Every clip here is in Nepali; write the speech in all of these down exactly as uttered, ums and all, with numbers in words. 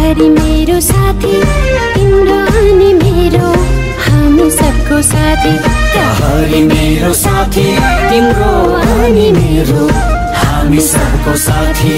प्रहरी मेरो साथी, तिम्रो अनि मेरो हामी सबको साथी। प्रहरी मेरो साथी, तिम्रो अनि मेरो हामी सबको साथी।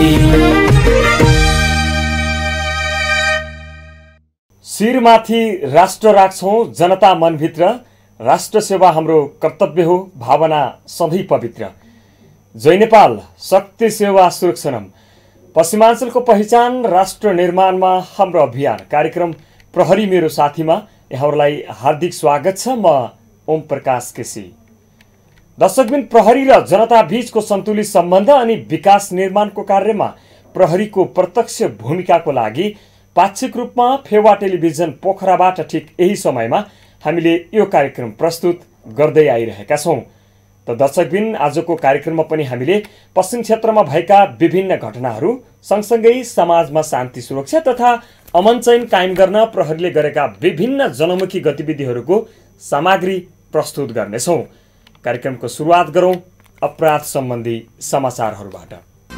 शिरमाथि राष्ट्र राख्छौं जनता मनभित्र, राष्ट्र सेवा हाम्रो कर्तव्य हो भावना सधैँ पवित्र। जय नेपाल, शक्ति सेवा सुरक्षणम। पश्चिमाञ्चलको पहिचान राष्ट्र निर्माणमा हाम्रो अभियान कार्यक्रम प्रहरी मेरो साथीमा यहाँहरूलाई हार्दिक स्वागत छ। म ओम प्रकाश केसी। दर्शकबिन, प्रहरी र जनता बीचको सन्तुलित सम्बन्ध अनि विकास निर्माणको कार्यमा प्रहरीको प्रत्यक्ष भूमिकाको लागि पाक्षिक रूपमा फेवा टेलिभिजन पोखराबाट ठिक यही समयमा हामीले यो कार्यक्रम प्रस्तुत गर्दै आइरहेका छौं। त दर्शकबिन, आजको कार्यक्रममा पनि हामीले पश्चिम क्षेत्रमा भएका विभिन्न घटनाहरू सँगसँगै समाजमा शान्ति सुरक्षा तथा अमन चैन कायम गर्न प्रहरीले गरेका विभिन्न जनमुखी गतिविधिहरूको सामग्री प्रस्तुत गर्नेछौं। कार्यक्रमको सुरुवात गरौं अपराध सम्बन्धी समाचारहरूबाट।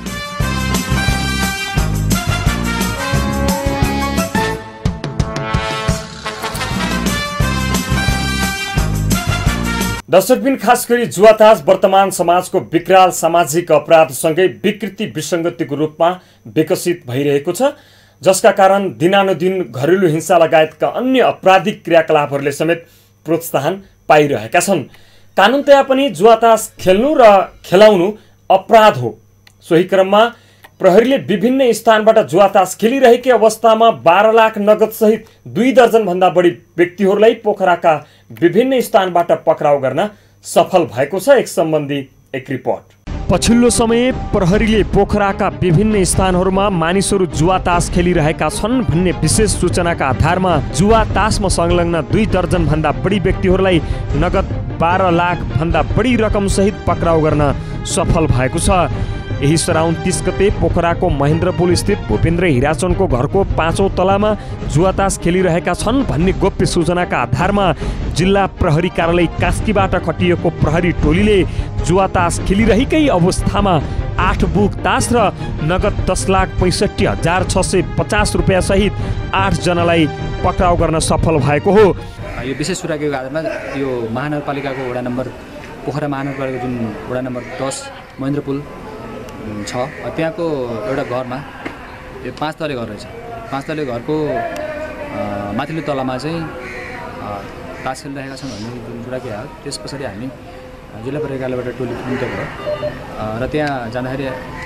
दर्शकबिन, खास गरी जुवाताज वर्तमान समाजको विकराल सामाजिक अपराधसँगै विकृति विसङ्गतिको रूपमा विकसित भइरहेको छ, जसका कारण दिनानुदिन घरेलु हिंसा लगायतका अन्य आपराधिक क्रियाकलापहरूले समेत प्रोत्साहन पाइरहेका छन्। कानुनतया पनि जुवाताज खेल्नु र खेलाउनु अपराध हो। सोही क्रममा प्रहरीले विभिन्न स्थानबाट जुवाताज खेलिरहेकै अवस्थामा बाह्र लाख नगद सहित दुई दर्जन भन्दा बढी व्यक्तिहरूलाई पोखराका विभिन्न स्थानबाट पक्राउ गर्न सफल भएको छ। एक सम्बन्धी एक रिपोर्ट। पछिल्लो समय प्रहरीले पोखराका विभिन्न स्थानहरूमा मानिसहरू जुवातास खेलिरहेका छन् भन्ने विशेष सूचनाका आधारमा जुवातासमा संलग्न दुई दर्जन भन्दा बढी व्यक्तिहरूलाई नगद बाह्र लाख भन्दा बढी रकम सहित पक्राउ गर्न सफल भएको छ। यही सरा उन्तीस गते पोखराको महेन्द्रपुल स्थित भूपेन्द्र हिराचनको घरको पाँचौं तलामा जुवातास खेलिरहेका छन् भन्ने गोप्य सूचनाका आधारमा जिल्ला प्रहरी कार्यालय कास्कीबाट खटिएको प्रहरी टोलीले जुवातास खेलिरहेकै अवस्थामा आठ बुक तास र नगद दस लाख पैँसठी हजार छ सय पचास रुपियाँ सहित आठ जनालाई पक्राउ गर्न सफल भएको हो। यो विशेष सुराकीको आधारमा यो महानगरपालिकाको वडा नम्बर पोखरा महानगरपालिका जुन वडा नम्बर दस महेन्द्रपुल छ, त्यहाँको एउटा घरमा यो पाँच तले घर रहेछ। पाँच तले घरको माथिल्लो तलामा चाहिँ तास खेलिरहेका छन् भन्ने जुन सुराकी आयो। त्यस पछाडि हामी जिल्ला प्रहरी कार्यालयबाट टोली पुग्दै भयो र त्यहाँ जाँदाखेरि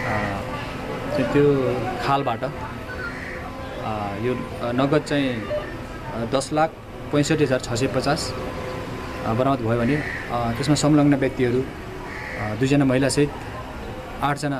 त्यो खालबाट यो नगद चाहिँ दस लाख पैँसठी हजार छ सय पचास बरामद भयो भने त्यसमा संलग्न व्यक्तिहरू दुईजना महिलासहित आठजना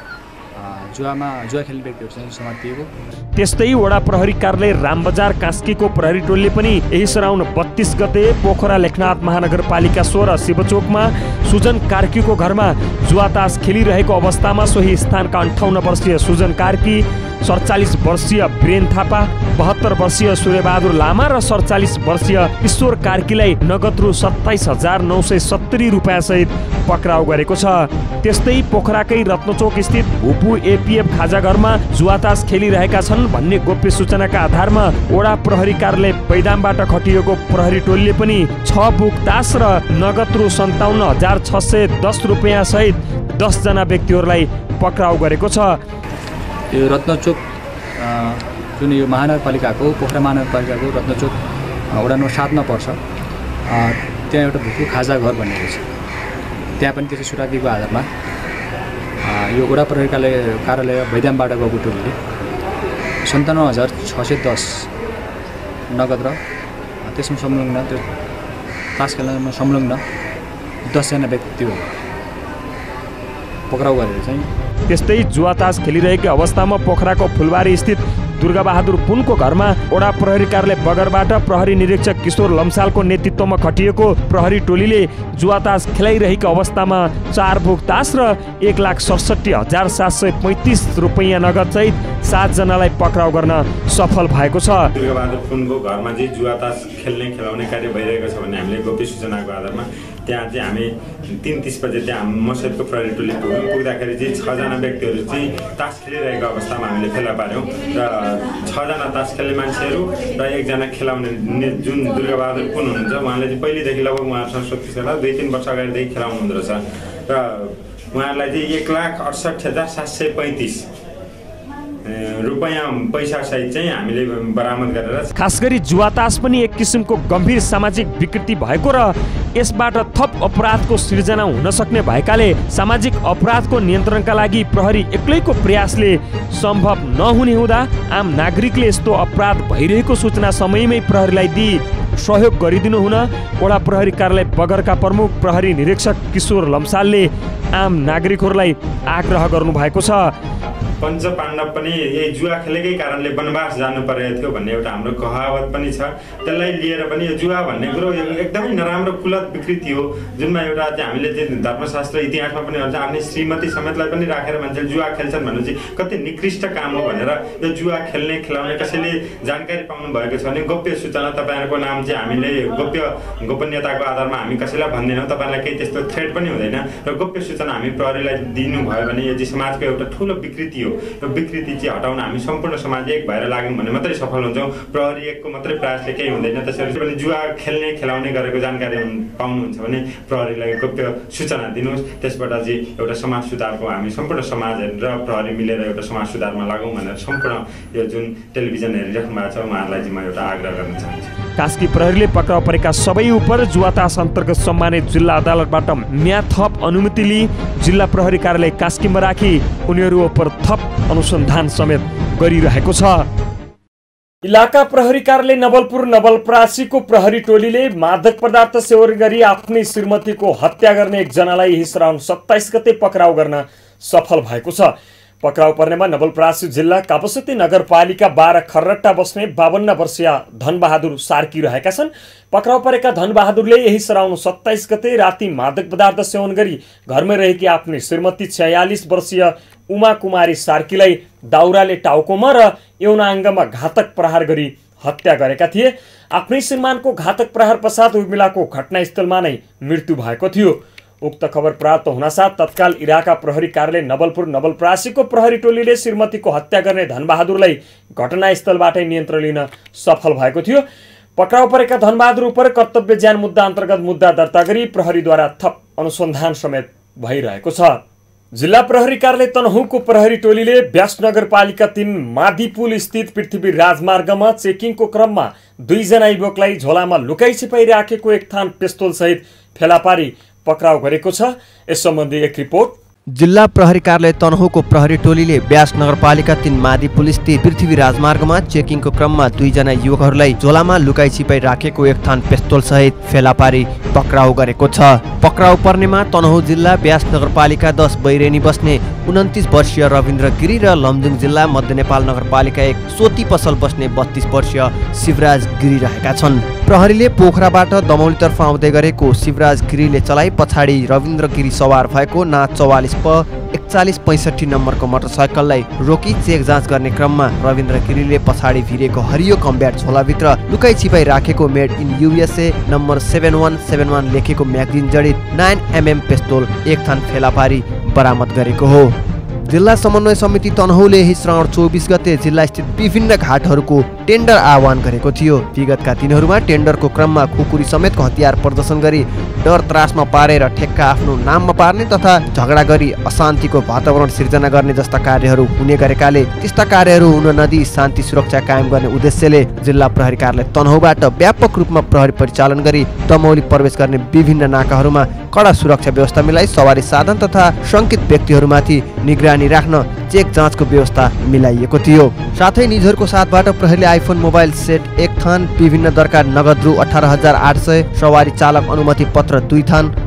जुवामा जुवा खेल्ने व्यक्तिहरूसँग समातिएको। त्यस्तै वडा प्रहरी कार्यालय रामबजार कास्कीको प्रहरी टोलीले पनि यही सराउन बत्तीस गते पोखरा लेखनाथ महानगरपालिका सोह्र शिवचोकमा सुजन कार्कीको घरमा जुवातास खेलिरहेको अवस्थामा सोही स्थानका अन्ठाउन्न वर्षीय सुजन कार्की, सडचालिस वर्षीय वीरेन थापा, बहत्तर वर्षीय सूर्यबहादुर लामा र सडचालिस वर्षीय ईश्वर कार्कीलाई नगद रु सत्ताइस हजार नौ सय सत्तरी रुपियाँ सहित पक्राउ गरेको छ। त्यस्तै पोखराकै रत्नचोक स्थित भूपू एपीएफ खाजाघरमा जुवातास खेलिरहेका छन् भन्ने गोप्य सूचनाका आधारमा वडा प्रहरी कार्यालय पैदामबाट खटिएको प्रहरी टोलीले पनि छ बुक तास र नगद रु सन्ताउन्न हजार छ सय दस रुपियाँ सहित दस जना व्यक्तिहरूलाई पक्राउ गरेको छ। यो रत्नचोक जुन यो महानगरपालिकाको पोखरा महानगरपालिकाको रत्नचोक वडा नम्बर सातमा पर्छ। त्यहाँ एउटा भूपू खाजा घर भन्ने रहेछ। त्यहाँ पनि त्यसै सुराकीको आधारमा यो वडा प्रहरी कार्यालय कार्यालय भैदामबाट गएको टोलीले सन्ताउन्न हजार छ सय दस नगद र त्यसमा संलग्न त्यो तास खेल्नमा संलग्न दसजना व्यक्तिहरू पक्राउ गरेर चाहिँ। त्यस्तै जुवातास खेलिरहेकै अवस्थामा पोखराको फुलबारी स्थित दुर्गाबहादुर पुनको घरमा वडा प्रहरी कार्यालय बगरबाट प्रहरी निरीक्षक किशोर लम्सालको नेतृत्वमा खटिएको प्रहरी टोलीले जुवातास खेलाइरहेको अवस्थामा चार बुक तास र एक लाख सडसठी हजार सात सय पैँतिस रुपियाँ नगद सहित सातजनालाई पक्राउ गर्न सफल भएको छ। दुर्गाबहादुर पुनको घरमा चाहिँ जुवा तास खेल्ने खेलाउने कार्य भइरहेको छ भन्ने हामीले गोप्य सूचनाको आधारमा त्यहाँ चाहिँ हामी तीन तीस बजे त्यहाँ मसजिदको प्रहरी टोली पुग्यौँ। पुग्दाखेरि चाहिँ छजना व्यक्तिहरू चाहिँ तास खेलिरहेको अवस्थामा हामीले फेला पार्यौँ र छजना तास खेल्ने मान्छेहरू र एकजना खेलाउने जुन दुर्गाबहादुर पुन हुनुहुन्छ उहाँले चाहिँ पहिलेदेखि लगभग उहाँहरूसँग सोध्छु होला दुई तिन वर्ष अगाडिदेखि खेलाउनु हुँदो रहेछ र उहाँहरूलाई चाहिँ एक लाख अडसठी हजार सात सय पैँतिस रुपैयाँ पैसा सहित चाहिँ हामीले बरामद गरेर। खास गरी जुवातास पनि एक किसिमको गम्भीर सामाजिक विकृति भएको र यसबाट थप अपराधको सिर्जना हुन सक्ने भएकाले सामाजिक अपराधको नियन्त्रणका लागि प्रहरी एक्लैको प्रयासले सम्भव नहुने हुँदा आम नागरिकले यस्तो अपराध भइरहेको सूचना समयमै प्रहरीलाई दिई सहयोग गरिदिनु हुन वडा प्रहरी कार्यालय बगरका प्रमुख प्रहरी निरीक्षक किशोर लम्सालले आम नागरिकहरूलाई आग्रह गर्नु भएको छ। पञ्च पाण्डव पनि यही जुवा खेलेकै कारणले वनवास जानु परेको थियो भन्ने एउटा हाम्रो कहावत पनि छ। त्यसलाई लिएर पनि यो जुवा भन्ने कुरो एकदमै नराम्रो कुलत विकृति हो जुनमा एउटा चाहिँ हामीले चाहिँ धर्मशास्त्र इतिहासमा पनि भन्छ आफ्नै श्रीमती समेतलाई पनि राखेर मान्छेले जुवा खेल्छन् भन्नु चाहिँ कति निकृष्ट काम हो भनेर यो जुवा खेल्ने खेलाउने कसैले जानकारी पाउनु भएको छ भने गोप्य सूचना तपाईँहरूको नाम चाहिँ हामीले गोप्य गोपनीयताको आधारमा हामी कसैलाई भन्दैनौँ। तपाईँलाई केही त्यस्तो थ्रेट पनि हुँदैन र गोप्य सूचना हामी प्रहरीलाई दिनुभयो भने यो चाहिँ समाजको एउटा ठुलो विकृति हो। यो विकृति चाहिँ हटाउन हामी सम्पूर्ण समाज एक भएर लाग्यौँ भने मात्रै सफल हुन्छौँ। प्रहरी एकको मात्रै प्रयासले केही हुँदैन। त्यसरी पनि जुवा खेल्ने खेलाउने गरेको जानकारी पाउनुहुन्छ भने प्रहरीलाई गोप्य सूचना दिनुहोस्। त्यसबाट चाहिँ एउटा समाज सुधारको हामी सम्पूर्ण समाज र प्रहरी मिलेर एउटा समाज सुधारमा लागौँ भनेर सम्पूर्ण यो जुन टेलिभिजन हेरिराख्नु भएको छ उहाँहरूलाई चाहिँ म एउटा आग्रह गर्न चाहन्छु। कास्की प्रहरीले पक्राउ परेका सबै उप जुवातास अन्तर्गत सम्मानित जिल्ला अदालतबाट म्याद थप अनुमति लिई जिल्ला प्रहरी कार्यालय कास्कीमा राखी उनीहरू उप थप अनुसन्धान समेत गरिरहेको छ। इलाका प्रहरी कार्यालय नवलपुर नवलपरासीको प्रहरी टोलीले मादक पदार्थ सेवन गरी आफ्नै श्रीमतीको हत्या गर्ने एकजनालाई यही श्रावण सत्ताइस गते पक्राउ गर्न सफल भएको छ। पक्राउ पर्नेमा नवलपरासी जिल्ला कापसती नगरपालिका बाह्र खर्रट्टा बस्ने बावन्न वर्षीय धनबहादुर सार्की रहेका छन्। पक्राउ परेका धनबहादुरले यही श्रावण सत्ताइस गते राति मादक पदार्थ सेवन गरी घरमै रहेकी आफ्नी श्रीमती छयालिस वर्षीय उमा कुमारी सार्कीलाई दाउराले टाउकोमा र यौनाङ्गमा घातक प्रहार गरी हत्या गरेका थिए। आफ्नै श्रीमानको घातक प्रहार पश्चात उर्मिलाको घटनास्थलमा नै मृत्यु भएको थियो। उक्त खबर प्राप्त हुनासाथ तत्काल इलाका प्रहरी कार्यालय नवलपुर नवलपरासीको प्रहरी टोलीले श्रीमतीको हत्या गर्ने धनबहादुरलाई घटनास्थलबाटै नियन्त्रण लिन सफल भएको थियो। पक्राउ परेका धनबहादुर उप कर्तव्य ज्यान मुद्दा अन्तर्गत मुद्दा दर्ता गरी प्रहरीद्वारा थप अनुसन्धान समेत भइरहेको छ। जिल्ला प्रहरी कार्यालय तनहुँको प्रहरी टोलीले व्यास नगरपालिका तीन माधीपुल स्थित पृथ्वी राजमार्गमा चेकिङको क्रममा दुईजना युवकलाई झोलामा लुकाई छिपाई राखेको एक थान पिस्तोल सहित फेला पारी पक्राउ गरेको छ। यस सम्बन्धी एक रिपोर्ट। जिल्ला प्रहरी कार्यालय तनहुँको प्रहरी टोलीले व्यास नगरपालिका तीन माधीपुल स्थित पृथ्वी राजमार्गमा चेकिङको क्रममा दुईजना युवकहरूलाई झोलामा लुकाई छिपाई राखेको एक थान पिस्तोल सहित फेला पारी पक्राउ गरेको छ। पक्राउ पर्नेमा तनहुँ जिल्ला व्यास नगरपालिका दस बैरेनी बस्ने उन्तिस वर्षीय रविन्द्र गिरी र लमजुङ जिल्ला मध्य नेपाल नगरपालिका एक सोती पसल बस्ने बत्तीस वर्षीय शिवराज गिरी रहेका छन्। प्रहरीले पोखराबाट दमौलीतर्फ आउँदै गरेको शिवराज गिरीले चलाई पछाडि रविन्द्र गिरी सवार भएको ना चौवालिस प एकचालिस पैँसठी नम्बरको मोटरसाइकललाई रोकी चेक जाँच गर्ने क्रममा रविन्द्र गिरीले पछाडि भिरेको हरियो कम्ब्याट झोलाभित्र लुकाई छिपाई राखेको made in USA number seven one seven one लेखेको म्यागजिन जडित नाइन एमएम पिस्तोल एक थान फेला पारी बरामद गरेको हो। जिल्ला समन्वय समिति तनहुँले यही श्रावण चौबिस गते जिल्ला स्थित विभिन्न घाटहरूको टेन्डर आह्वान गरेको थियो। विगतका दिनहरूमा टेन्डरको क्रममा खुकुरी समेतको हतियार प्रदर्शन गरी डर त्रासमा पारेर ठेक्का आफ्नो नाममा पार्ने तथा झगडा गरी अशान्तिको वातावरण सिर्जना गर्ने जस्ता कार्यहरू हुने गरेकाले त्यस्ता कार्यहरू हुन नदिई शान्ति सुरक्षा कायम गर्ने उद्देश्यले जिल्ला प्रहरी कार्यालय तनहुँबाट व्यापक रूपमा प्रहरी परिचालन गरी दमौली प्रवेश गर्ने विभिन्न नाकाहरूमा कडा सुरक्षा व्यवस्था मिलाई सवारी साधन तथा शङ्कित व्यक्तिहरूमाथि निगरानी राख्न चेक जाँचको व्यवस्था मिलाइएको थियो। साथै निजहरूको साथबाट प्रहरीले आइफोन मोबाइल सेट एक थान, विभिन्न दरका नगद रु अठार हजार आठ सय, सवारी चालक अनुमति पत्र दुई थान,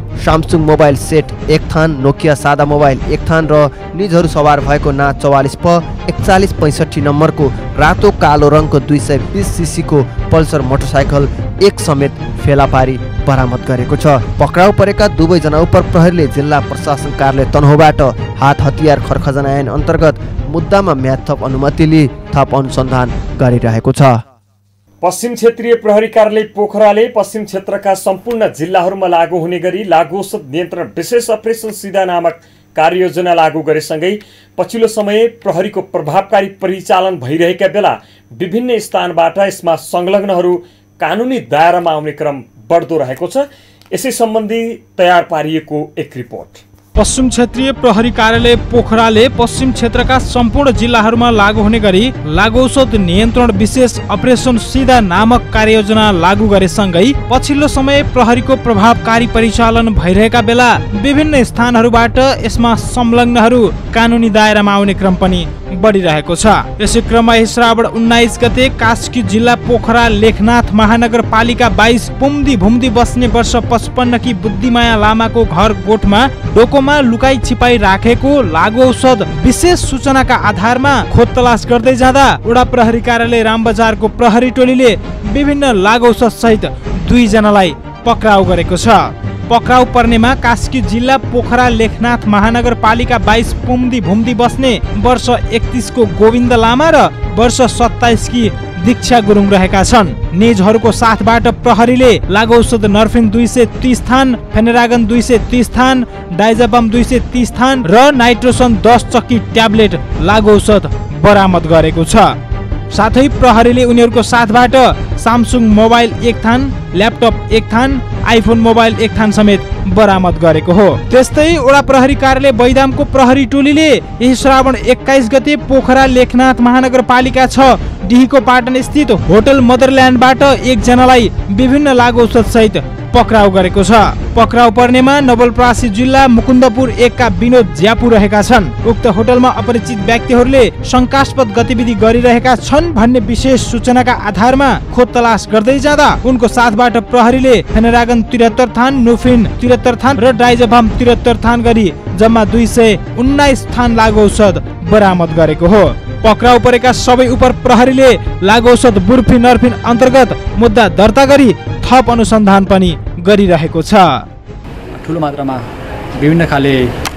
सामसुङ मोबाइल सेट एक थान, नोकिया सादा मोबाइल एक थान र निजहरू सवार भएको ना चौवालिस प एकचालिस पैँसठी नम्बरको रातो कालो रङको दुई सय बिस सिसीको पल्सर मोटरसाइकल एक समेत फेला पारी बरामद गरेको छ। पक्राउ परेका दुवैजना उप प्रहरीले जिल्ला प्रशासन कार्यालय तनहुँबाट हात हतियार खरखजना ऐन अन्तर्गत मुद्दामा म्याद थप अनुमति लिई थप अनुसन्धान गरिरहेको छ। पश्चिम क्षेत्रीय प्रहरी कार्यालय पोखराले पश्चिम क्षेत्रका सम्पूर्ण जिल्लाहरूमा लागू हुने गरी लागू औषध नियन्त्रण विशेष अपरेसन सिधा नामक कार्ययोजना लागू गरेसँगै पछिल्लो समय प्रहरीको प्रभावकारी परिचालन भइरहेका बेला विभिन्न स्थानबाट यसमा संलग्नहरू कानुनी दायरामा आउने क्रम बढ्दो रहेको छ। यसै सम्बन्धी तयार पारिएको एक रिपोर्ट। पश्चिम क्षेत्रीय प्रहरी कार्यालय पोखराले पश्चिम क्षेत्रका सम्पूर्ण जिल्लाहरूमा लागू हुने गरी लागू औषध नियन्त्रण विशेष अपरेसन सिधा नामक कार्ययोजना लागू गरेसँगै पछिल्लो समय प्रहरीको प्रभावकारी परिचालन भइरहेका बेला विभिन्न स्थानहरूबाट यसमा संलग्नहरू कानुनी दायरामा आउने क्रम पनि बढिरहेको छ। यसै क्रममा श्रावण उन्नाइस गते कास्की जिल्ला पोखरा लेखनाथ महानगरपालिका बाइस पुम्दी भुम्दी बस्ने वर्ष पचपन्न की बुद्धिमाया लामाको घर गोठमा डोकोमा लुकाई छिपाई राखेको लागू औषध विशेष सूचनाका आधारमा खोज तलास गर्दै जाँदा वडा प्रहरी कार्यालय रामबजारको प्रहरी टोलीले विभिन्न लागू औषध सहित दुई जनालाई पक्राउ गरेको छ। पक्राउ पर्नेमा कास्की जिल्ला पोखरा लेखनाथ महानगरपालिका बाइस पुम्दी भुम्दी बस्ने वर्ष एकतीस को गोविन्द लामा र वर्ष सत्ताइस की दीक्षा गुरुङ रहेका छन्। निजहरूको साथबाट प्रहरीले लागू औषध नर्फिन दुई सय तीस थान, फेनेरागन दुई सय तीस थान, डाइजाबम दुई सय तीस थान र नाइट्रोसन दस चक्की ट्याब्लेट लागू औषध बरामद गरेको छ। साथै प्रहरीले उनीहरूको साथबाट सामसुङ मोबाइल एक थान, ल्यापटप एक थान, आइफोन मोबाइल एक थान समेत बरामद गरेको हो। त्यस्तै वडा प्रहरी कार्यालय बैदामको प्रहरी टोलीले यही श्रावण एक्काइस गते पोखरा लेखनाथ महानगरपालिका छ डिहीको पाटन स्थित होटल मदरल्यान्डबाट एक जनालाई विभिन्न लागू औषध सहित पक्राउ गरेको छ। पक्राउ पर्नेमा नवलपरासी जिल्ला मुकुन्दपुर एक का विनोद ज्यापु रहेका छन्। उक्त होटलमा अपरिचित व्यक्तिहरूले शंकास्पद गतिविधि गरिरहेका छन् भन्ने विशेष सूचनाका आधारमा खोज तलास गर्दै जाँदा उनको साथबाट प्रहरीले फेनेरागन त्रिहत्तर थान, नुफिन त्रिहत्तर थान र डाइजाभाम त्रिहत्तर थान गरी जम्मा दुई सय उन्नाइस थान लागू औषध बरामद गरेको हो। पक्राउ परेका सबै उप प्रहरीले लागू औषध बुर्फी नर्फिन अन्तर्गत मुद्दा दर्ता गरी थप अनुसन्धान पनि गरिरहेको छ। ठुलो मात्रामा विभिन्न खाले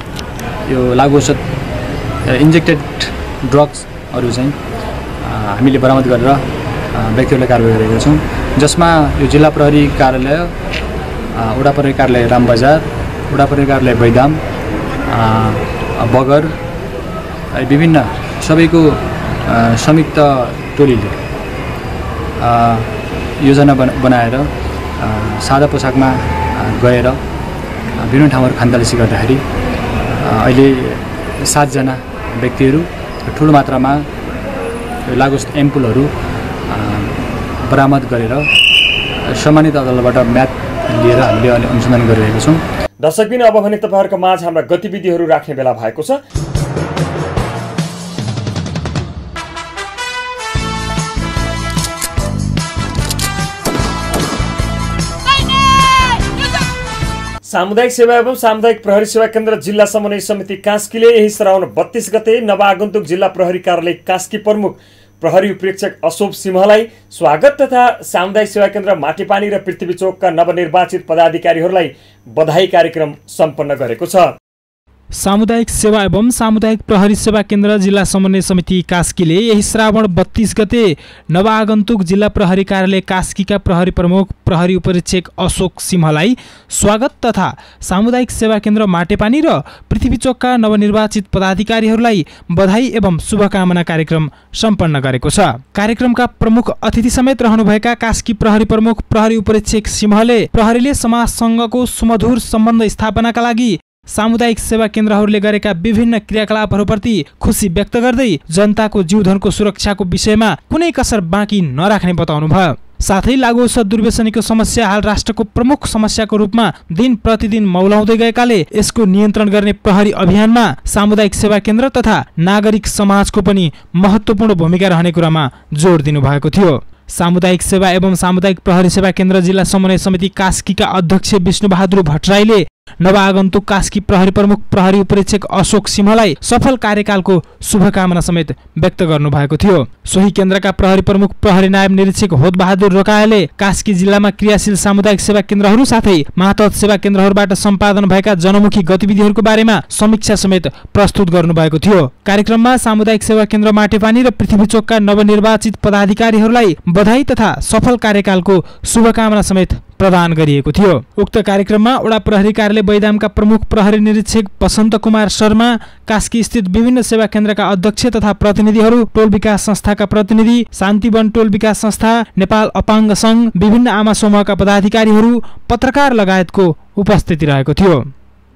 यो लागू औषध इन्जेक्टेड ड्रग्सहरू चाहिँ हामीले बरामद गरेर व्यक्तिहरूलाई कारबाही गरेका छौँ, जसमा यो जिल्ला प्रहरी कार्यालय, वडा प्रहरी कार्यालय रामबजार, वडा प्रहरी कार्यालय बैदाम, बगर विभिन्न सबैको संयुक्त टोलीले योजना बनाएर सादा पोसाकमा गएर विभिन्न ठाउँहरू खानतलासी गर्दाखेरि अहिले सातजना व्यक्तिहरू ठुलो मात्रामा लागू एम्पुलहरू बरामद गरेर सम्मानित अदालतबाट म्याद लिएर हामीले अहिले अनुसन्धान गरिरहेका छौँ। दर्शकबिन अब भने तपाईँहरूको माझ हाम्रा गतिविधिहरू राख्ने बेला भएको छ। सामुदायिक सेवा एवं सामुदायिक प्रहरी सेवा केन्द्र जिल्ला समन्वय समिति कास्कीले यही श्रावण बत्तीस गते नवआगन्तुक जिल्ला प्रहरी कार्यालय कास्की प्रमुख प्रहरी उपरीक्षक अशोक सिंहलाई स्वागत तथा सामुदायिक सेवा केन्द्र माटीपानी र पृथ्वी चोकका नवनिर्वाचित पदाधिकारीहरूलाई बधाई कार्यक्रम सम्पन्न गरेको छ। सामुदायिक सेवा एवं सामुदायिक प्रहरी सेवा केन्द्र जिल्ला समन्वय समिति कास्कीले यही श्रावण बत्तीस गते नवआगन्तुक जिल्ला प्रहरी कार्यालय कास्कीका प्रहरी प्रमुख प्रहरी उपरीक्षक अशोक सिंहलाई स्वागत तथा सामुदायिक सेवा केन्द्र माटेपानी र पृथ्वी चोकका नवनिर्वाचित पदाधिकारीहरूलाई बधाई एवं शुभकामना कार्यक्रम सम्पन्न गरेको छ। कार्यक्रमका प्रमुख अतिथि समेत रहनुभएका कास्की प्रहरी प्रमुख प्रहरी उपरीक्षक सिंहले प्रहरीले समाजसँगको सुमधुर सम्बन्ध स्थापनाका लागि सामुदायिक सेवा केन्द्रहरूले गरेका विभिन्न क्रियाकलापहरूप्रति खुसी व्यक्त गर्दै जनताको जीवधनको सुरक्षाको विषयमा कुनै कसर बाँकी नराख्ने बताउनुभयो। साथै लागू औषध दुर्व्यसनीको समस्या हाल राष्ट्रको प्रमुख समस्याको रूपमा दिन प्रतिदिन मौलाउँदै गएकाले यसको नियन्त्रण गर्ने प्रहरी अभियानमा सामुदायिक सेवा केन्द्र तथा नागरिक समाजको पनि महत्त्वपूर्ण भूमिका रहने कुरामा जोड दिनुभएको थियो। सामुदायिक सेवा एवं सामुदायिक प्रहरी सेवा केन्द्र जिल्ला समन्वय समिति कास्कीका अध्यक्ष विष्णुबहादुर भट्टराईले नवआगन्तुक कास्की प्रहरी प्रमुख प्रहरी उपरीक्षक अशोक सिंहलाई सफल कार्यकालको शुभकामना समेत व्यक्त गर्नुभएको थियो। सोही केन्द्रका प्रहरी प्रमुख प्रहरी नायब निरीक्षक होदबहादुर रोकायाले कास्की जिल्लामा क्रियाशील सामुदायिक सेवा केन्द्रहरू साथै मातहत सेवा केन्द्रहरूबाट सम्पादन भएका जनमुखी गतिविधिहरूको बारेमा समीक्षा समेत प्रस्तुत गर्नुभएको थियो। कार्यक्रममा सामुदायिक सेवा केन्द्र माटेपानी र पृथ्वीचोकका नवनिर्वाचित पदाधिकारीहरूलाई बधाई तथा सफल कार्यकालको शुभकामना समेत प्रदान गरिएको थियो। उक्त कार्यक्रममा वडा प्रहरी कार्यालय बैदामका प्रमुख प्रहरी निरीक्षक बसन्त कुमार शर्मा, कास्की स्थित विभिन्न सेवा केन्द्रका अध्यक्ष तथा प्रतिनिधिहरू, टोल विकास संस्थाका प्रतिनिधि, शान्तिवन टोल विकास संस्था, नेपाल अपाङ्ग संघ, विभिन्न आमा समूहका पदाधिकारीहरू, पत्रकार लगायतको उपस्थिति रहेको थियो।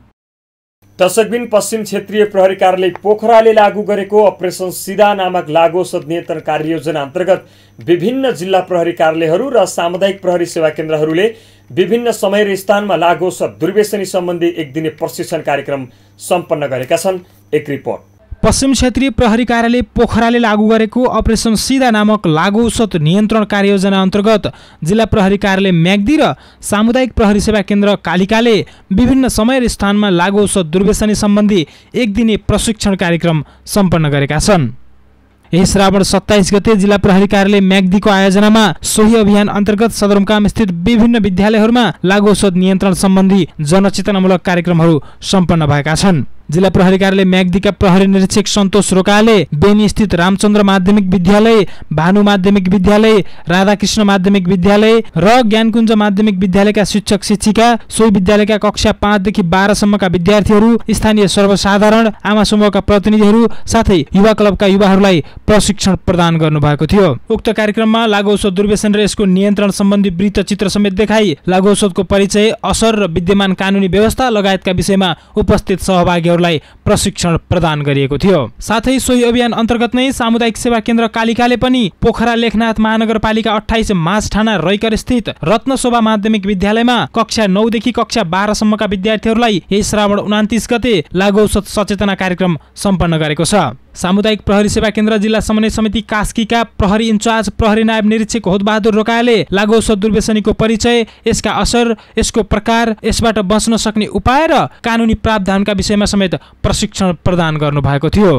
दशकबिन पश्चिम क्षेत्रीय प्रहरी कार्यालय पोखराले लागू गरेको अपरेसन सिधा नामक लागु औषध नियन्त्रण कार्ययोजना अन्तर्गत विभिन्न जिल्ला प्रहरी कार्यालयहरू र सामुदायिक प्रहरी सेवा केन्द्रहरूले विभिन्न समय र स्थानमा लागु औषध दुर्व्यसनी सम्बन्धी एक दिने प्रशिक्षण कार्यक्रम सम्पन्न गरेका छन्। एक रिपोर्ट। पश्चिम क्षेत्रीय प्रहरी कार्यालय पोखराले लागू गरेको अपरेसन सिधा नामक लागु औषध नियन्त्रण कार्ययोजना अन्तर्गत जिल्ला प्रहरी कार्यालय म्याग्दी र सामुदायिक प्रहरी सेवा केन्द्र कालिकाले विभिन्न समय र स्थानमा लागु औषध दुर्व्यसनी सम्बन्धी एक दिने प्रशिक्षण कार्यक्रम सम्पन्न गरेका छन्। यही श्रावण सत्ताइस गते जिल्ला प्रहरी कार्यालय म्याग्दीको आयोजनामा सोही अभियान अन्तर्गत सदरमुकाम स्थित विभिन्न विद्यालयहरूमा लागु औषध नियन्त्रण सम्बन्धी जनचेतनामूलक कार्यक्रमहरू सम्पन्न भएका छन्। जिल्ला प्रहरी कार्यालय म्याग्दीका प्रहरी निरीक्षक सन्तोष रोकाले बेनी स्थित रामचन्द्र माध्यमिक विद्यालय, भानु माध्यमिक विद्यालय, राधाकृष्ण माध्यमिक विद्यालय र ज्ञानकुञ्ज माध्यमिक विद्यालयका शिक्षक शिक्षिका, सोही विद्यालयका कक्षा पाँचदेखि बाह्रसम्मका विद्यार्थीहरू, स्थानीय सर्वसाधारण, आमा समूहका प्रतिनिधिहरू साथै युवा क्लबका युवाहरूलाई प्रशिक्षण प्रदान गर्नुभएको थियो। उक्त कार्यक्रममा लागु औषध दुर्व्यसन र यसको नियन्त्रण सम्बन्धी वृत्तचित्र समेत देखाई लागु औषधको परिचय, असर र विद्यमान कानुनी व्यवस्था लगायतका विषयमा उपस्थित सहभागी प्रशिक्षण प्रदान गरिएको थियो। साथै सोही अभियान अन्तर्गत नै सामुदायिक सेवा केन्द्र कालिकाले पनि पोखरा लेखनाथ महानगरपालिका अठाइस माझठाना रैकर स्थित रत्नशोभा माध्यमिक विद्यालयमा कक्षा नौ देखि कक्षा बाह्रसम्मका विद्यार्थीहरूलाई यही श्रावण उनातिस गते लागु औषध सचेतना कार्यक्रम सम्पन्न गरेको छ। सामुदायिक प्रहरी सेवा केन्द्र जिल्ला समन्वय समिति कास्कीका प्रहरी इन्चार्ज प्रहरी नायब निरीक्षक होदबहादुर रोकायाले लागु औषध दुर्व्यसनीको परिचय, यसका असर, यसको प्रकार, यसबाट बच्न सक्ने उपाय र कानुनी प्रावधानका विषयमा समेत प्रशिक्षण प्रदान गर्नुभएको थियो।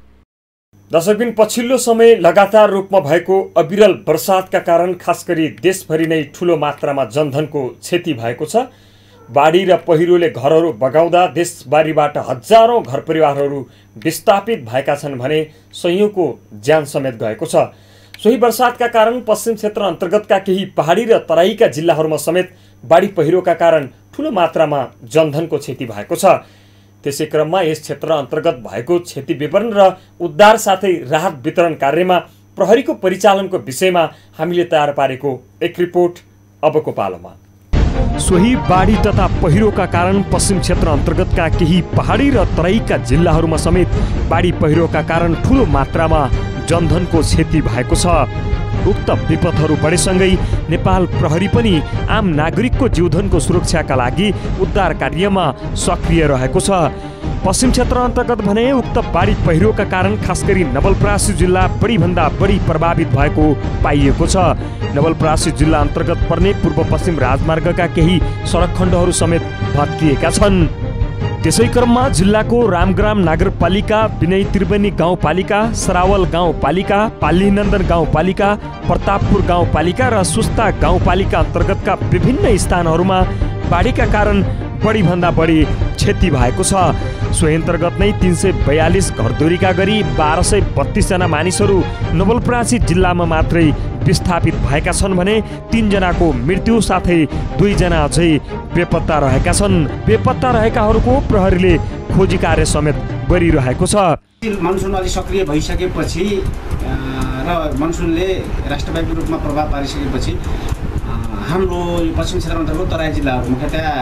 दशकबिन पछिल्लो समय लगातार रूपमा भएको अविरल वर्षातका कारण खास गरी देशभरि नै ठूलो मात्रामा जनधनको क्षति भएको छ। बाढी र पहिरोले घरहरू बगाउँदा देशबारीबाट हजारौं घर परिवारहरू विस्थापित भएका छन् भने सयौंको ज्यान समेत गएको छ। सोही वर्षातका कारण पश्चिम क्षेत्र अन्तर्गतका केही पहाडी र तराईका जिल्लाहरूमा समेत बाढी पहिरोका कारण ठूलो मात्रामा जनधनको क्षति भएको छ। त्यसै क्रममा यस क्षेत्र अन्तर्गत भएको क्षति विवरण र उद्धार साथै राहत वितरण कार्यमा प्रहरीको परिचालनको विषयमा हामीले तयार पारेको एक रिपोर्ट अबको पालोमा। सोही बाढी तथा पहिरोका कारण पश्चिम क्षेत्र अन्तर्गतका केही पहाडी र तराईका जिल्लाहरूमा समेत बाढी पहिरोका कारण ठूलो मात्रामा जनधनको क्षति भएको छ। उक्त विपदहरू बढेसँगै नेपाल प्रहरी पनि आम नागरिकको जीवधनको सुरक्षाका लागि उद्धार कार्यमा सक्रिय रहेको छ। पश्चिम क्षेत्र अन्तर्गत भने उक्त बाढी पहिरोका कारण खास गरी नवलपरासी जिल्ला बढीभन्दा बढी प्रभावित भएको पाइएको छ। नवलपरासी जिल्ला अन्तर्गत पर्ने पूर्व पश्चिम राजमार्गका केही सडक खण्डहरू समेत भत्किएका छन्। त्यसै क्रममा जिल्लाको रामग्राम नगरपालिका, विनय त्रिवेणी गाउँपालिका, सरावल गाउँपालिका, पालीनन्दन गाउँपालिका, प्रतापपुर गाउँपालिका र सुस्ता गाउँपालिका अन्तर्गतका विभिन्न स्थानहरूमा बाढीका कारण बढीभन्दा बढी क्षति भएको छ। सोही अन्तर्गत नै तीन सय बयालिस घरधुरीका गरी बाह्र सय बत्तीसजना मानिसहरू नवलपरासी जिल्लामा मात्रै विस्थापित भएका छन् भने तीनजनाको मृत्यु साथै दुईजना अझै बेपत्ता रहेका छन्। बेपत्ता रहेकाहरूको प्रहरीले खोजी कार्य समेत गरिरहेको छ। मनसुन अलि सक्रिय भइसकेपछि र मनसुनले राष्ट्रव्यापी रूपमा प्रभाव पारिसकेपछि हाम्रो यो पश्चिम क्षेत्र अन्तर्गत तराई जिल्लाहरू मुख्यतया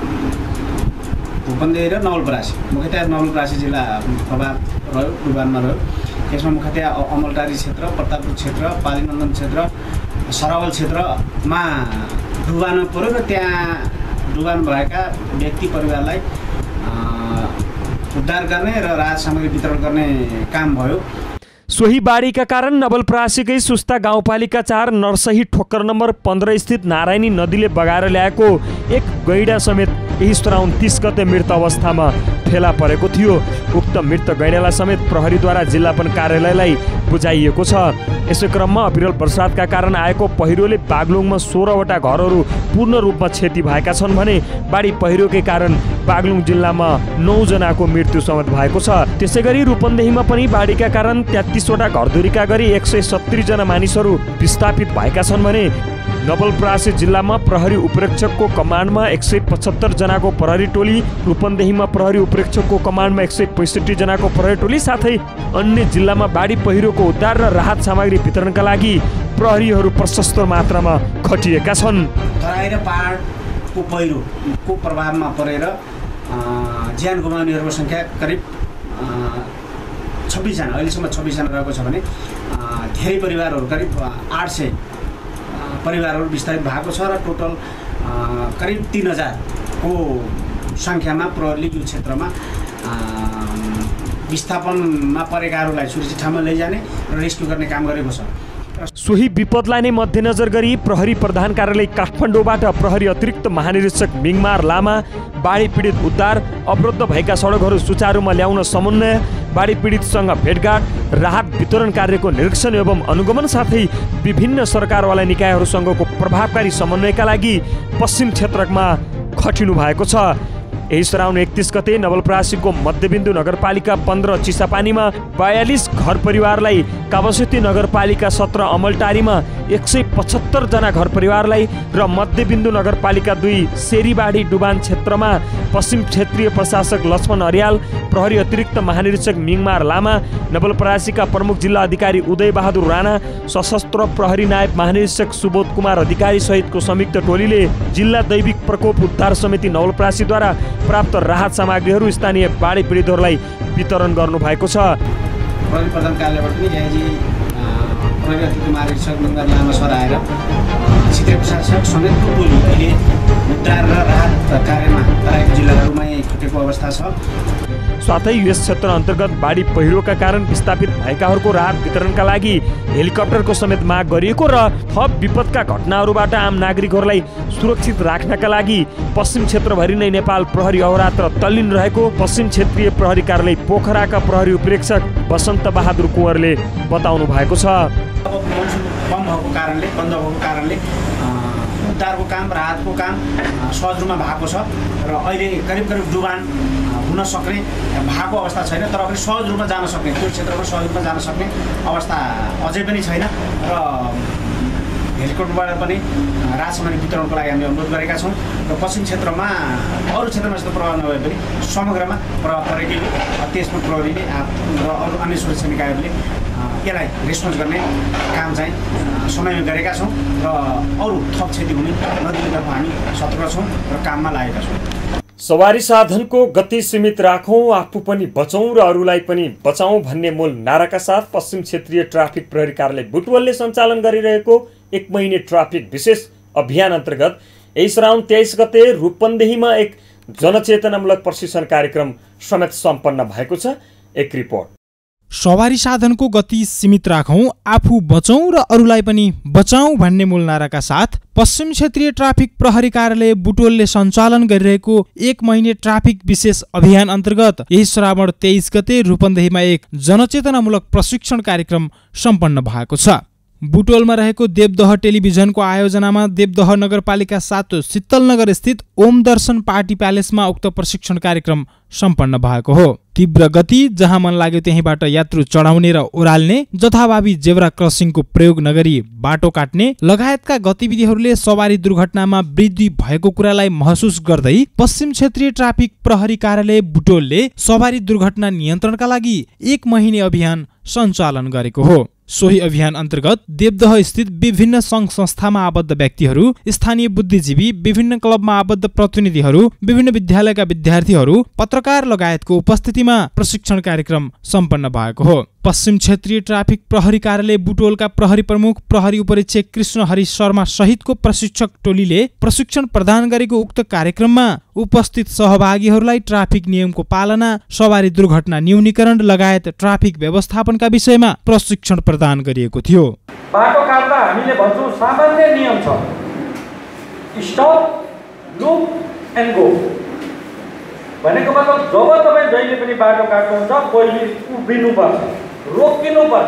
रूपन्देही र नवलपरासी मुख्यतया नवलपरासी जिल्ला प्रभाव रह्यो, डुबानमा रह्यो। यसमा मुख्यतया अमलटारी क्षेत्र, प्रतापपुर क्षेत्र, पालीनन्दन क्षेत्र, सरावल क्षेत्रमा डुबान पर्यो र त्यहाँ डुबान भएका व्यक्ति परिवारलाई उद्धार गर्ने र राहत सामग्री वितरण गर्ने काम भयो। सोही बाढीका कारण नवलपरासीकै सुस्ता गाउँपालिका चार नरसही ठोक्कर नम्बर पन्ध्र स्थित नारायणी नदीले बगाएर ल्याएको एक गैडा समेत यही श्रावण तीस गते मृत अवस्थामा फेला परेको थियो। उक्त मृत गैंडालाई समेत प्रहरीद्वारा जिल्लापन कार्यालयलाई बुझाइएको छ। यसै क्रममा अविरल वर्षातका कारण आएको पहिरोले बागलुङमा सोह्रवटा घरहरू पूर्ण रूपमा क्षति भएका छन् भने बाढी पहिरोकै कारण बागलुङ जिल्लामा नौ जनाको मृत्यु समेत भएको छ। त्यसै गरी रूपन्देहीमा पनि बाढीका कारण तेत्तीसवटा घरधुरीका गरी एक सय सत्तरी जना मानिसहरू विस्थापित भएका छन् भने नवलपरासी जिल्लामा प्रहरी उपरीक्षकको कमान्डमा एक सय पचहत्तर जनाको प्रहरी टोली, रूपन्देहीमा प्रहरी उपरीक्षकको कमान्डमा एक सय पैँसठी जनाको प्रहरी टोली साथै अन्य जिल्लामा बाढी पहिरोको उद्धार र राहत सामग्री वितरणका लागि प्रहरीहरू प्रशस्त मात्रामा खटिएका छन्। तराई र पहाडको पहिरोको प्रभावमा परेर ज्यान गुमाउनेहरूको सङ्ख्या करिब छब्बिसजना, अहिलेसम्म छब्बिसजना रहेको छ भने धेरै परिवारहरू करिब आठ सय परिवारहरू विस्तारित भएको छ र टोटल करिब तिन हजारको सङ्ख्यामा प्रहरीले यो क्षेत्रमा विस्थापनमा परेकाहरूलाई सुरक्षित ठाउँमा लैजाने र रेस्क्यु गर्ने काम गरेको छ। सोही विपदलाई नै मध्यनजर गरी प्रहरी प्रधान कार्यालय काठमाडौँबाट प्रहरी अतिरिक्त महानिरीक्षक मिङमार लामा बाढी पीडित उद्धार, अवरुद्ध भएका सडकहरू सुचारूमा ल्याउन समन्वय, बाढी पीडितसँग भेटघाट, राहत वितरण कार्यको निरीक्षण एवं अनुगमन साथै विभिन्न सरकारवाला निकायहरूसँगको प्रभावकारी समन्वयका लागि पश्चिम क्षेत्रमा खटिनु भएको छ। यही श्रावण एकतीस गते नवलपरासीको मध्यबिन्दु नगरपालिका पन्ध्र चिसापानीमा बयालिस घर परिवारलाई, कावासोती नगरपालिका सत्र अमलटारीमा एक सय पचहत्तर जना घर परिवारलाई र मध्यबिन्दु नगरपालिका दुई सेरीबाडी डुबान क्षेत्रमा पश्चिम क्षेत्रीय प्रशासक लक्ष्मण अर्याल, प्रहरी अतिरिक्त महानिरीक्षक मिङमार लामा, नवलपरासीका प्रमुख जिल्ला अधिकारी उदय बहादुर राणा, सशस्त्र प्रहरी नायब महानिरीक्षक सुबोध कुमार अधिकारी सहितको संयुक्त टोलीले जिल्ला दैविक प्रकोप उद्धार समिति नवलपरासीद्वारा प्राप्त राहत सामग्रीहरू स्थानीय बाढी पीडितहरूलाई वितरण गर्नु भएको छ। प्रहरी प्रधान कार्यालयबाट पनि यहाँजी प्रहरी अतिरिक्त महानिरीक्षक मिङमार लामा सर आएर क्षेत्रीय प्रशासक समेतको टोली अहिले उद्धार र राहत कार्यमा तराईको जिल्लाहरूमा खटेको अवस्था छ। साथै यस क्षेत्र अन्तर्गत बाढी पहिरोका कारण विस्थापित भएकाहरूको राहत वितरणका लागि हेलिकप्टरको समेत माग गरिएको र थप विपदका घटनाहरूबाट आम नागरिकहरूलाई सुरक्षित राख्नका लागि पश्चिम क्षेत्रभरि नै नेपाल प्रहरी अहोरात्र तल्लीन रहेको पश्चिम क्षेत्रीय प्रहरी कार्यालय पोखराका प्रहरी उपरीक्षक वसन्त बहादुर कुँवरले बताउनु भएको छ। कम भएको कारणले बन्द भएको कारणले उद्धारको काम, राहतको काम सहज रूपमा भएको छ र अहिले करिब करिब डुबान हुन सक्ने भएको अवस्था छैन, तर पनि सहज रूपमा जान सक्ने, त्यो क्षेत्रमा सहज रूपमा जान सक्ने अवस्था अझै पनि छैन र हेलिकप्टरबाट पनि राहत सामग्री वितरणको लागि हामीले अनुरोध गरेका छौँ र पश्चिम क्षेत्रमा अरू क्षेत्रमा यस्तो प्रभाव नभए पनि समग्रमा प्रभाव परेकोले त्यसमा प्रहरीले र अरू अन्य सुरक्षा निकायहरूले यसलाई रेस्पोन्स गर्ने काम चाहिँ समयमा गरेका छौँ र अरू थप क्षति हुने नदिनेतर्फ हामी सतर्क छौँ र काममा लागेका छौँ। सवारी साधनको गति सीमित राखौँ, आफू पनि बचौँ र अरूलाई पनि बचाउँ भन्ने मूल नाराका साथ पश्चिम क्षेत्रीय ट्राफिक प्रहरी कार्यालय बुटवलले सञ्चालन गरिरहेको एक महिने ट्राफिक विशेष अभियान अन्तर्गत यही श्रावण तेइस गते रूपन्देहीमा एक जनचेतनामूलक प्रशिक्षण कार्यक्रम समेत सम्पन्न भएको छ। एक रिपोर्ट। सवारी साधनको गति सीमित राखौँ, आफू बचौँ र अरूलाई पनि बचाउँ भन्ने मूल नाराका साथ पश्चिम क्षेत्रीय ट्राफिक प्रहरी कार्यालय बुटवलले सञ्चालन गरिरहेको एक महिने ट्राफिक विशेष अभियान अन्तर्गत यही श्रावण तेइस गते रूपन्देहीमा एक जनचेतनामूलक प्रशिक्षण कार्यक्रम सम्पन्न भएको छ। बुटवलमा रहेको देवदह टेलिभिजनको आयोजनामा देवदह नगरपालिका सात शीतलनगर स्थित ओम दर्शन पार्टी प्यालेसमा उक्त प्रशिक्षण कार्यक्रम सम्पन्न भएको हो। तीव्र गति, जहाँ मन लाग्यो त्यहीँबाट यात्रु चढाउने र ओह्राल्ने, जथाभावी जेब्रा क्रसिङको प्रयोग नगरी बाटो काट्ने लगायतका गतिविधिहरूले सवारी दुर्घटनामा वृद्धि भएको कुरालाई महसुस गर्दै पश्चिम क्षेत्रीय ट्राफिक प्रहरी कार्यालय बुटवलले सवारी दुर्घटना नियन्त्रणका लागि एक महिने अभियान सञ्चालन गरेको हो। सोही अभियान अन्तर्गत देवदह स्थित विभिन्न सङ्घ संस्थामा आबद्ध व्यक्तिहरू, स्थानीय बुद्धिजीवी, विभिन्न क्लबमा आबद्ध प्रतिनिधिहरू, विभिन्न विद्यालयका विद्यार्थीहरू, पत्रकार लगायतको उपस्थितिमा प्रशिक्षण कार्यक्रम सम्पन्न भएको हो। पश्चिम क्षेत्रीय ट्राफिक प्रहरी कार्यालय बुटवलका प्रहरी प्रमुख प्रहरी उपरीक्षक कृष्ण हरि शर्मा सहितको प्रशिक्षक टोलीले प्रशिक्षण प्रदान गरेको उक्त कार्यक्रममा उपस्थित सहभागीहरूलाई ट्राफिक नियमको पालना, सवारी दुर्घटना न्यूनीकरण लगायत ट्राफिक व्यवस्थापनका विषयमा प्रशिक्षण प्रदान गरिएको थियो। बाटो काट्दा हामीले भन्छौँ सामान्य नियम छ, स्टप, लुप एन्ड गो। भनेको मतलब जब तपाईँ जहिले पनि बाटो काट्नुहुन्छ पहिले उभिनुपर्छ, रोकिनुपर्छ,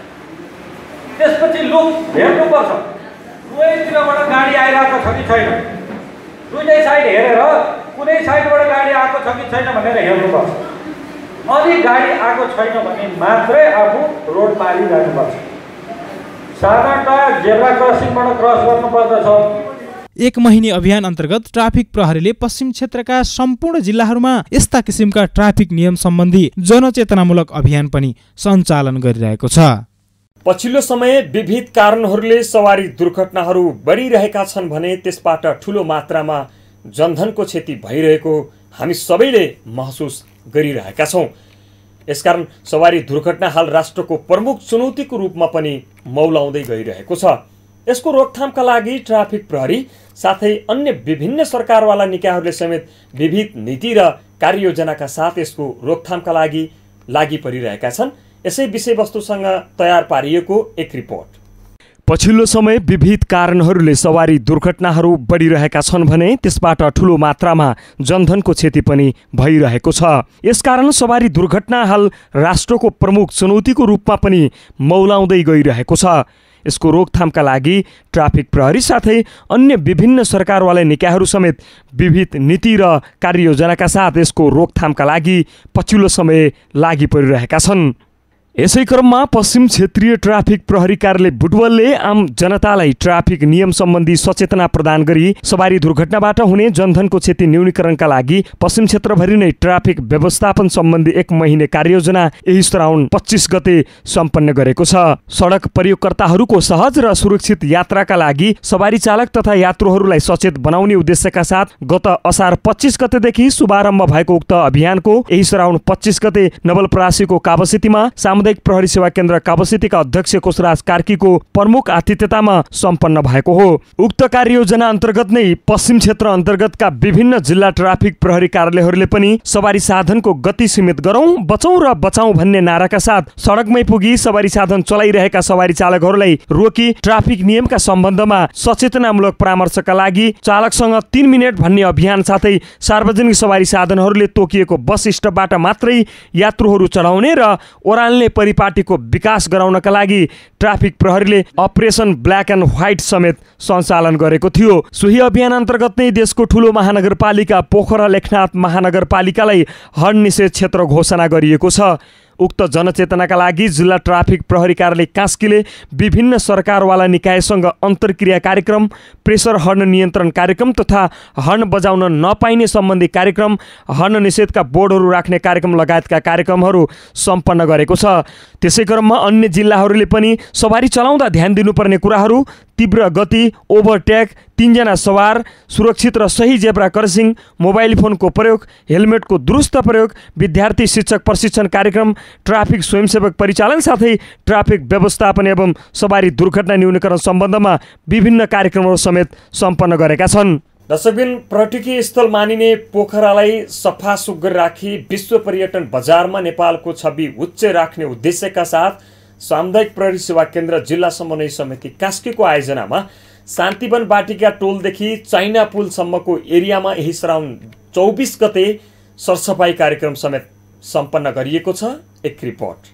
त्यसपछि लुक हेर्नुपर्छ दुवैतिरबाट गाडी आइरहेको छ कि छैन, दुईटै साइड हेरेर कुनै साइडबाट गाडी आएको छ कि छैन भनेर हेर्नुपर्छ। अनि गाडी आएको छैन भने मात्रै आफू रोड पारी जानुपर्छ। साधारणतः जेब्रा क्रसिङबाट क्रस गर्नुपर्दछ। एक महिने अभियान अन्तर्गत ट्राफिक प्रहरीले पश्चिम क्षेत्रका सम्पूर्ण जिल्लाहरूमा यस्ता किसिमका ट्राफिक नियम सम्बन्धी जनचेतनामूलक अभियान पनि सञ्चालन गरिरहेको छ। पछिल्लो समय विविध कारणहरूले सवारी दुर्घटनाहरू बढिरहेका छन् भने त्यसबाट ठूलो मात्रामा जनधनको क्षति भइरहेको हामी सबैले महसुस गरिरहेका छौँ। यसकारण सवारी दुर्घटना हाल राष्ट्रको प्रमुख चुनौतीको रूपमा पनि मौलाउँदै गइरहेको छ। यसको रोकथामका लागि ट्राफिक प्रहरी साथै अन्य विभिन्न सरकारवाला निकायहरूले समेत विविध नीति र कार्ययोजनाका साथ यसको रोकथामका लागि लागि परिरहेका छन्। यसै विषयवस्तुसँग तयार पारिएको एक रिपोर्ट। पछिल्लो समय विविध कारणहरूले सवारी दुर्घटनाहरू बढिरहेका छन् भने त्यसबाट ठूलो मात्रामा जनधनको क्षति पनि भइरहेको छ। यसकारण सवारी दुर्घटना हाल राष्ट्रको प्रमुख चुनौतीको रूपमा पनि मौलाउँदै गइरहेको छ। यसको रोकथामका लागि ट्राफिक प्रहरी साथै अन्य विभिन्न सरकारवाला निकायहरू समेत विविध नीति र कार्ययोजनाका साथ यसको रोकथामका लागि पछिल्लो समय लागि परिरहेका छन्। यसै क्रममा पश्चिम क्षेत्रीय ट्राफिक प्रहरी कार्यालय बुटवलले आम जनतालाई ट्राफिक नियम सम्बन्धी सचेतना प्रदान गरी सवारी दुर्घटनाबाट हुने जनधनको क्षति न्यूनीकरणका लागि पश्चिम क्षेत्रभरि नै ट्राफिक व्यवस्थापन सम्बन्धी एक महिने कार्ययोजना यही श्रावण पच्चिस गते सम्पन्न गरेको छ। सडक प्रयोगकर्ताहरूको सहज र सुरक्षित यात्राका लागि सवारी चालक तथा यात्रुहरूलाई सचेत बनाउने उद्देश्यका साथ गत असार पच्चिस गतेदेखि शुभारम्भ भएको उक्त अभियानको यही श्रावण पच्चिस गते नवलपरासीको काबस्थितिमा सामुदायिक प्रहरी सेवा केन्द्र काबस्थितिका अध्यक्ष कोशराज कार्कीको प्रमुख आतिथ्यतामा सम्पन्न भएको हो। उक्त कार्ययोजना अन्तर्गत नै पश्चिम क्षेत्र अन्तर्गतका विभिन्न जिल्ला ट्राफिक प्रहरी कार्यालयहरूले पनि सवारी साधनको गति सीमित गरौँ बचौँ र बचाउँ भन्ने नाराका साथ सडकमै पुगी सवारी साधन चलाइरहेका सवारी चालकहरूलाई रोकी ट्राफिक नियमका सम्बन्धमा सचेतनामूलक परामर्शका लागि चालकसँग तीन मिनट भन्ने अभियान साथै सार्वजनिक सवारी साधनहरूले तोकिएको बस स्टपबाट मात्रै यात्रुहरू चढाउने र ओह्राल्ने परिपाटीको विकास गराउनका लागि ट्राफिक प्रहरीले अपरेसन ब्ल्याक एन्ड व्हाइट समेत सञ्चालन गरेको थियो। सोही अभियान अन्तर्गत नै देशको ठूलो महानगरपालिका पोखरा लेखनाथ महानगरपालिकालाई हर्न निषेध क्षेत्र घोषणा गरिएको छ। उक्त जनचेतनाका लागि जिल्ला ट्राफिक प्रहरी कार्यालय कास्कीले विभिन्न सरकारवाला निकायसँग अन्तर्क्रिया कार्यक्रम, प्रेसर हर्न नियन्त्रण कार्यक्रम तथा हर्न बजाउन नपाइने सम्बन्धी कार्यक्रम, हर्न निषेधका बोर्डहरू राख्ने कार्यक्रम लगायतका कार्यक्रमहरू सम्पन्न गरेको छ। त्यसै क्रममा अन्य जिल्लाहरूले पनि सवारी चलाउँदा ध्यान दिनुपर्ने कुराहरू तीव्र गति, ओभरटेक, तीनजना सवार, सुरक्षित र सही जेब्रा क्रसिङ, मोबाइल फोनको प्रयोग, हेलमेटको दुरुस्त प्रयोग, विद्यार्थी शिक्षक प्रशिक्षण कार्यक्रम, ट्राफिक स्वयंसेवक परिचालन साथै ट्राफिक व्यवस्थापन एवं सवारी दुर्घटना न्यूनीकरण सम्बन्धमा विभिन्न कार्यक्रमहरू समेत सम्पन्न गरेका छन्। दर्शकबिन, पर्यटकीय स्थल मानिने पोखरालाई सफा सुग्घर राखी विश्व पर्यटन बजारमा नेपालको छवि उच्च राख्ने उद्देश्यका साथ सामुदायिक प्रहरी सेवा केन्द्र जिल्ला समन्वय समिति कास्कीको आयोजनामा शान्तिवन बाटिका टोलदेखि चाइना पुलसम्मको एरियामा यही श्रावण चौबिस गते सरसफाई कार्यक्रम समेत सम्पन्न गरिएको छ। एक रिपोर्ट।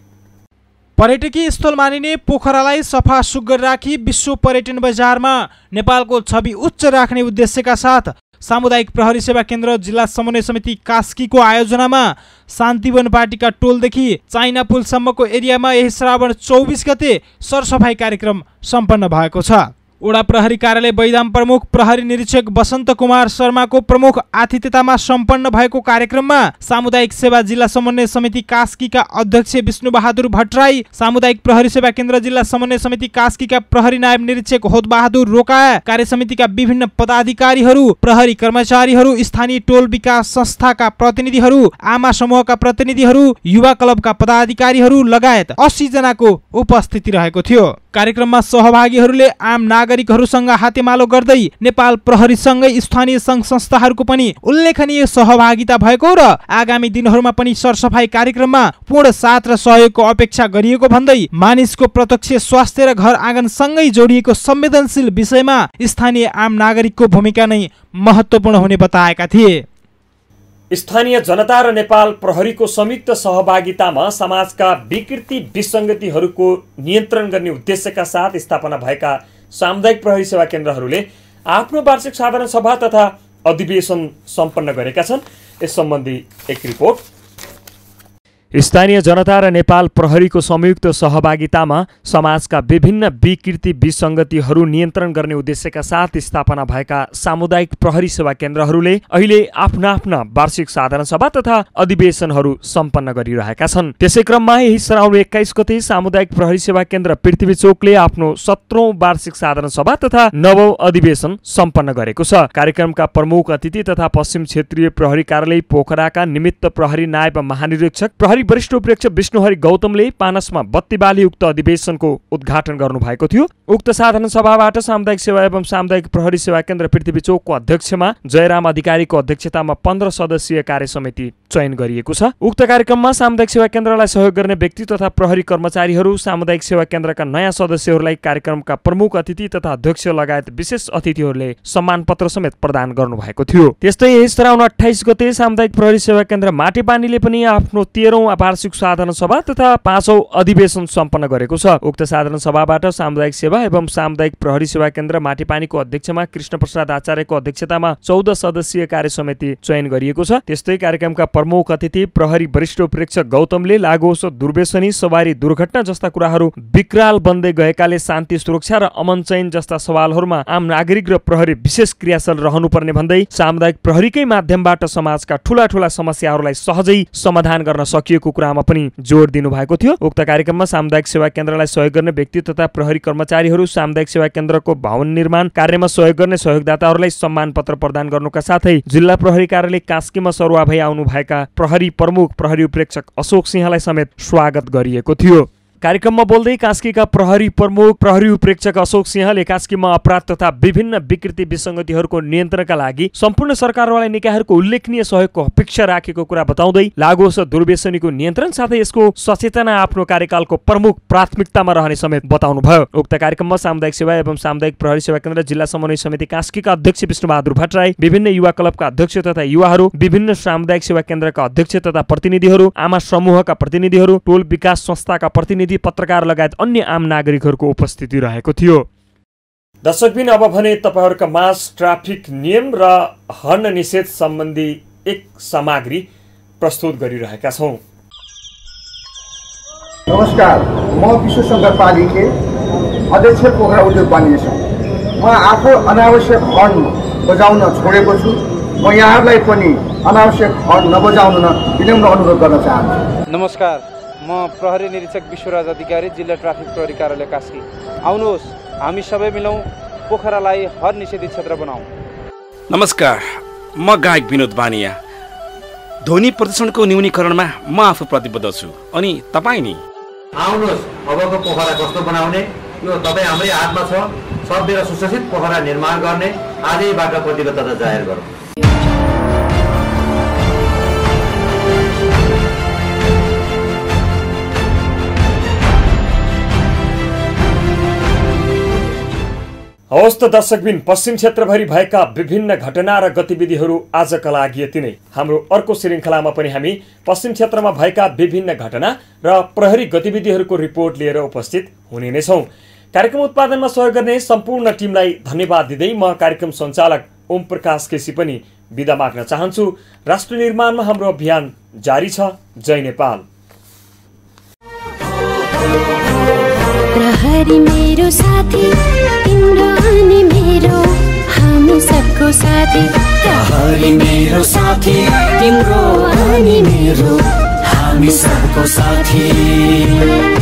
पर्यटकीय स्थल मानिने पोखरालाई सफा सुग्घर राखी विश्व पर्यटन बजारमा नेपालको छवि उच्च राख्ने उद्देश्यका साथ सामुदायिक प्रहरी सेवा केन्द्र जिल्ला समन्वय समिति कास्कीको आयोजनामा शान्तिवन बाटिका टोलदेखि चाइना पुलसम्मको एरियामा यही श्रावण चौबिस गते सरसफाई कार्यक्रम सम्पन्न भएको छ। वडा प्रहरी कार्यालय बैदाम प्रमुख प्रहरी निरीक्षक वसन्त कुमार शर्माको प्रमुख आतिथ्यतामा सम्पन्न भएको कार्यक्रममा सामुदायिक सेवा जिल्ला समन्वय समिति कास्कीका अध्यक्ष विष्णुबहादुर भट्टराई, सामुदायिक प्रहरी सेवा केन्द्र जिल्ला समन्वय समिति कास्कीका प्रहरी नायब निरीक्षक होदबहादुर रोका, कार्य समितिका विभिन्न पदाधिकारीहरू, प्रहरी कर्मचारीहरू, स्थानीय टोल विकास संस्थाका प्रतिनिधिहरू, आमा समूहका प्रतिनिधिहरू, युवा क्लबका पदाधिकारीहरू लगायत अस्सी जनाको उपस्थिति रहेको थियो। कार्यक्रममा सहभागीहरूले आम नागरिकहरूसँग हातेमालो गर्दै नेपाल प्रहरीसँगै स्थानीय सङ्घ संस्थाहरूको पनि उल्लेखनीय सहभागिता भएको र आगामी दिनहरूमा पनि सरसफाई कार्यक्रममा पूर्ण साथ र सहयोगको अपेक्षा गरिएको भन्दै मानिसको प्रत्यक्ष स्वास्थ्य र घर आँगनसँगै जोडिएको संवेदनशील विषयमा स्थानीय आम नागरिकको भूमिका नै महत्त्वपूर्ण हुने बताएका थिए। स्थानीय जनता र नेपाल प्रहरीको संयुक्त सहभागितामा समाजका विकृति विसङ्गतिहरूको नियन्त्रण गर्ने उद्देश्यका साथ स्थापना भएका सामुदायिक प्रहरी सेवा केन्द्रहरूले आफ्नो वार्षिक साधारण सभा तथा अधिवेशन सम्पन्न गरेका छन्। यस सम्बन्धी एक रिपोर्ट। स्थानीय जनता र नेपाल प्रहरीको संयुक्त सहभागितामा समाजका विभिन्न विकृति विसङ्गतिहरू नियन्त्रण गर्ने उद्देश्यका साथ स्थापना भएका सामुदायिक प्रहरी सेवा केन्द्रहरूले अहिले आफ्ना आफ्ना वार्षिक साधारण सभा तथा अधिवेशनहरू सम्पन्न गरिरहेका छन्। त्यसै क्रममा यही श्रावण एक्काइस गते सामुदायिक प्रहरी सेवा केन्द्र पृथ्वी चोकले आफ्नो सत्रौं वार्षिक साधारण सभा तथा नवौं अधिवेशन सम्पन्न गरेको छ। कार्यक्रमका प्रमुख अतिथि तथा पश्चिम क्षेत्रीय प्रहरी कार्यालय पोखराका निमित्त प्रहरी नायब महानिरीक्षक प्रहरी वरिष्ठ उपरीक्षक विष्णुहरि गौतमले पानसमा बत्ती बाली उक्त अधिवेशनको उद्घाटन गर्नुभएको थियो। उक्त साधारण सभाबाट सामुदायिक सेवा एवं सामुदायिक प्रहरी सेवा केन्द्र पृथ्वी चोकको अध्यक्षमा जयराम अधिकारीको अध्यक्षतामा पन्ध्र सदस्यीय कार्य समिति चयन गरिएको छ। उक्त कार्यक्रममा सामुदायिक सेवा केन्द्रलाई सहयोग गर्ने व्यक्ति तथा प्रहरी कर्मचारीहरू, सामुदायिक सेवा केन्द्रका नयाँ सदस्यहरूलाई कार्यक्रमका प्रमुख अतिथि तथा अध्यक्ष लगायत विशेष अतिथिहरूले सम्मान पत्र समेत प्रदान गर्नुभएको थियो। त्यस्तै यस श्रावण अट्ठाइस गते सामुदायिक प्रहरी सेवा केन्द्र माटेपानीले पनि आफ्नो तेह्रौं वार्षिक साधारण सभा तथा पाँचौं अधिवेशन सम्पन्न गरेको छ। उक्त साधारण सभाबाट सामुदायिक सेवा एवं सामुदायिक प्रहरी सेवा केन्द्र माटेपानीको अध्यक्षमा कृष्ण प्रसाद आचार्यको अध्यक्षतामा चौध सदस्यीय कार्य समिति चयन गरिएको छ। त्यस्तै कार्यक्रमका प्रमुख अतिथि प्रहरी वरिष्ठ उपरीक्षक गौतमले लागु औषध दुर्व्यसनी, सवारी दुर्घटना जस्ता कुराहरू विकराल बन्दै गएकाले शान्ति सुरक्षा र अमन चयन जस्ता सवालहरूमा आम नागरिक र प्रहरी विशेष क्रियाशील रहनुपर्ने भन्दै सामुदायिक प्रहरीकै माध्यमबाट समाजका ठूला ठूला समस्याहरूलाई सहजै समाधान गर्न सकिएको कुरामा पनि जोड दिनु भएको थियो। उक्त कार्यक्रममा सामुदायिक सेवा केन्द्रलाई सहयोग गर्ने व्यक्ति तथा प्रहरी कर्मचारीहरू, सामुदायिक सेवा केन्द्रको भवन निर्माण कार्यमा सहयोग गर्ने सहयोगदाताहरूलाई सम्मान पत्र प्रदान गर्नुका साथै जिल्ला प्रहरी कार्यालय कास्कीमा सरुवा भई आउनु भएका प्रहरी प्रमुख प्रहरी उपरीक्षक अशोक सिंहलाई समेत स्वागत गरिएको थियो। कार्यक्रममा बोल्दै कास्कीका प्रहरी प्रमुख प्रहरी उपरीक्षक अशोक सिंहले कास्कीमा अपराध तथा विभिन्न विकृति विसङ्गतिहरूको नियन्त्रणका लागि सम्पूर्ण सरकारवाला निकायहरूको उल्लेखनीय सहयोगको अपेक्षा राखेको कुरा बताउँदै लागु औषध दुर्व्यसनीको नियन्त्रण साथै यसको सचेतना आफ्नो कार्यकालको प्रमुख प्राथमिकतामा रहने समेत बताउनुभयो। उक्त कार्यक्रममा सामुदायिक सेवा एवं सामुदायिक प्रहरी सेवा केन्द्र जिल्ला समन्वय समिति कास्कीका अध्यक्ष विष्णुबहादुर भट्टराई, विभिन्न युवा क्लबका अध्यक्ष तथा युवाहरू, विभिन्न सामुदायिक सेवा केन्द्रका अध्यक्ष तथा प्रतिनिधिहरू, आमा समूहका प्रतिनिधिहरू, टोल विकास संस्थाका प्रतिनिधि, पत्रकार लगायत अन्य आम नागरिकहरूको उपस्थिति रहेको थियो। दर्शकबिन अब भने तपाईहरुका माझ ट्राफिक नियम र हर्न निषेध सम्बन्धी एक सामग्री प्रस्तुत गरिरहेका छौं। नमस्कार, म विश्व शंकर पालीके अध्यक्ष पोखरा उद्योग वाणिज्य संघ। म आफू अनावश्यक हर्न बजाउन छोडेको छु। म यहाँहरूलाई पनि अनावश्यक हर्न नबजाउन विनम्र अनुरोध गर्न चाहन्छु। नमस्कार, म प्रहरी निरीक्षक विश्वराज अधिकारी, जिल्ला ट्राफिक प्रहरी कार्यालय कास्की। आउनुहोस्, हामी सबै मिलौँ पोखरालाई हर्न निषेधित क्षेत्र बनाऊ। नमस्कार, म गायक विनोद बानिया। ध्वनि प्रदूषणको न्यूनीकरणमा म आफू प्रतिबद्ध छु। अनि तपाईँ नि? आउनुहोस्, अबको पोखरा कस्तो बनाउने यो तपाईँ हाम्रै हातमा छ। सभ्य र सुशासित पोखरा निर्माण गर्ने आजैबाट प्रतिबद्धता जाहेर गरौँ। हवस् त दर्शकबिन, पश्चिम क्षेत्रभरि भएका विभिन्न घटना र गतिविधिहरू आजका लागि यति नै। हाम्रो अर्को श्रृङ्खलामा पनि हामी पश्चिम क्षेत्रमा भएका विभिन्न घटना र प्रहरी गतिविधिहरूको रिपोर्ट लिएर उपस्थित हुने नै छौँ। कार्यक्रम उत्पादनमा सहयोग गर्ने सम्पूर्ण टिमलाई धन्यवाद दिँदै म कार्यक्रम सञ्चालक ओम प्रकाश केसी पनि बिदा माग्न चाहन्छु। राष्ट्र निर्माणमा हाम्रो अभियान जारी छ। जय नेपाल। प्रहरी मेरो साथी, तिम्रो अनि मेरो, हामी सबको साथी। प्रहरी मेरो साथी, तिम्रो अनि मेरो, हामी सबको साथी।